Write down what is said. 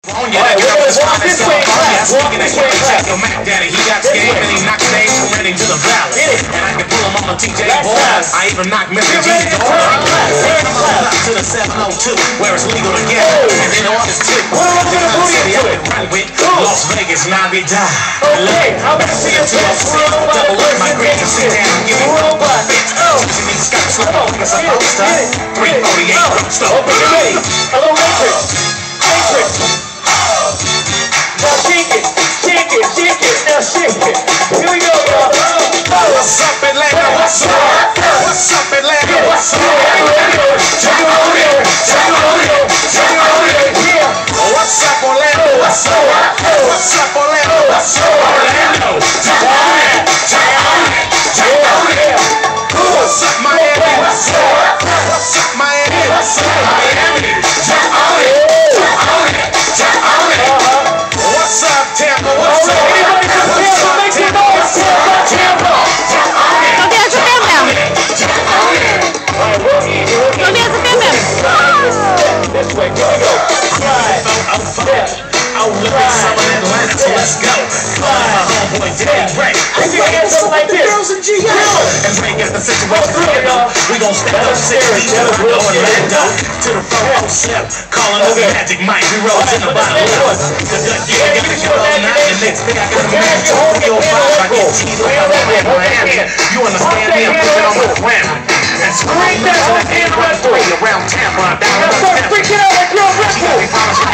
On you, you know this one is called Barney. Speaking of him, check your Mac Daddy. He got game and he knocks names from Reading to the Valley. And I can pull him on the TJ boys. I even knock Mr. G's door. I'm to the 702 where it's legal to get. And then on this clip, Las Vegas, now we die. Okay, how about see a double up my grade and sit down and give me one fit. You need to stop slow on because I'm poster. 348 Roadstone. Okay, you ready? A little matrix. Matrix. Now shake it, shake it, shake it, now shake it. Here we go, y'all. What's up, Atlanta? What's up? What's up, Atlanta? What's up? Check it on it, check it on it, check it on it, yeah. What's up, Orlando? What's up? What's up, Orlando? What's up, Orlando? Check on it, check on it, check on it. What's up, Miami? What's up? What's up, Miami? What's up, Miami? Check on it, check on it, check on it. What's up, Tampa? What's up? Anybody from Tampa, make some noise. Tampa. Kopi aja pemem. Kopi aja pemem. This way, here we go. 5, Oh, look at some of Atlanta, so let's go. My homeboy Daddy Ray. I think I got something like this. And Ray gets the situation together. We gon' step up 60 Orlando to the 407. Calling over Magic Mike. We roll in the bottom left. The Dutch Gear got the show all night. The next thing I got a man to 305. I get cheese like I'm in Miami. You understand me? I'm pushing on my family. And scream that whole thing right through around Tampa. Down now start freaking out like you're a wrestler.